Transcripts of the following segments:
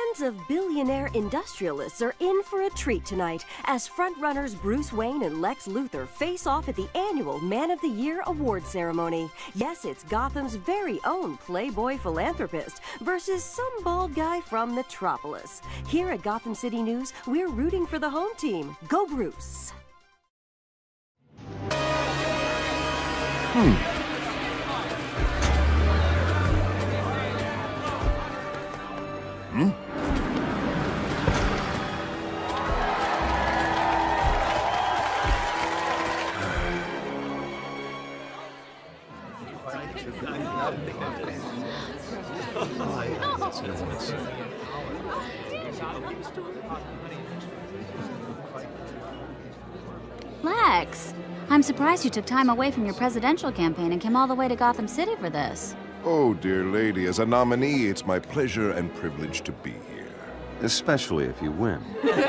Fans of billionaire industrialists are in for a treat tonight as frontrunners Bruce Wayne and Lex Luthor face off at the annual Man of the Year award ceremony. Yes, it's Gotham's very own playboy philanthropist versus some bald guy from Metropolis. Here at Gotham City News, we're rooting for the home team. Go Bruce! Lex, I'm surprised you took time away from your presidential campaign and came all the way to Gotham City for this. Oh, dear lady, as a nominee, it's my pleasure and privilege to be here. Especially if you win.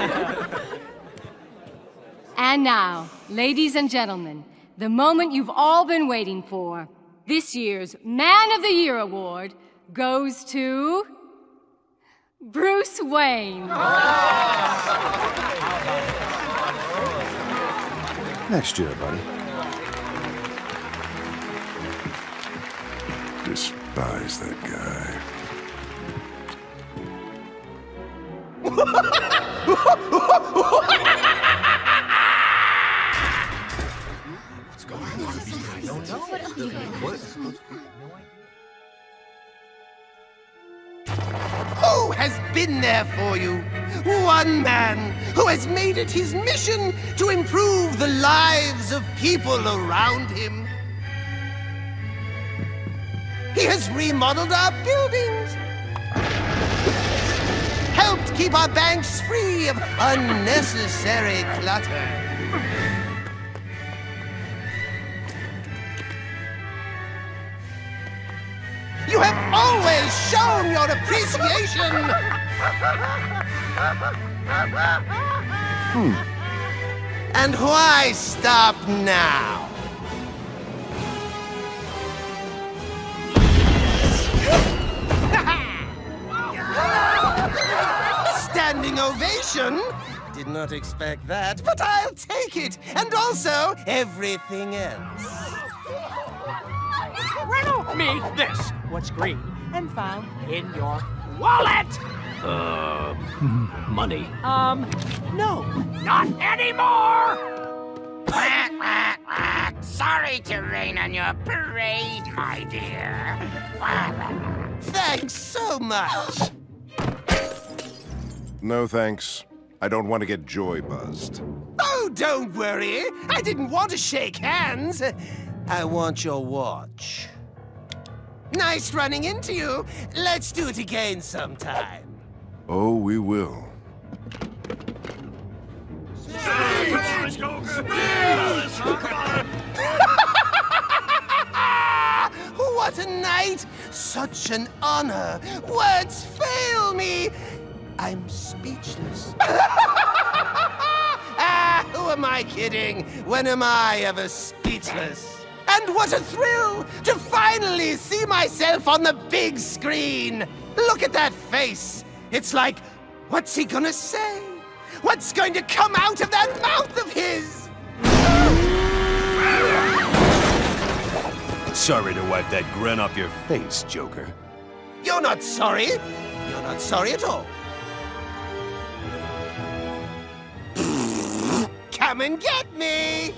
And now, ladies and gentlemen, the moment you've all been waiting for. This year's Man of the Year award goes to Bruce Wayne. Next year, buddy. Despise that guy. What's going on? I don't know. Who has been there for you? One man who has made it his mission to improve the lives of people around him. He has remodeled our buildings, helped keep our banks free of unnecessary clutter. You have always shown your appreciation. And why stop now? Standing ovation? Did not expect that, but I'll take it. And also everything else. Riddle me this. What's green and found in your wallet? Money. No, not anymore! Sorry to rain on your parade, my dear. Thanks so much. No thanks. I don't want to get joy buzzed. Oh, don't worry. I didn't want to shake hands. I want your watch. Nice running into you. Let's do it again sometime. Oh, we will. What a night! Such an honor. Words fail me. I'm speechless. Who am I kidding? When am I ever speechless? And what a thrill to finally see myself on the big screen. Look at that face. It's like, what's he gonna say? What's going to come out of that mouth of his? Sorry to wipe that grin off your face, Joker. You're not sorry. You're not sorry at all. Come and get me!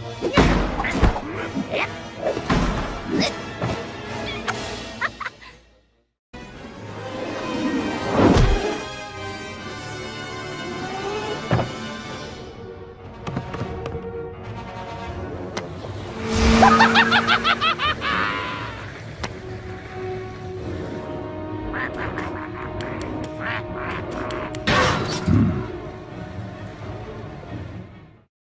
Ha ha ha!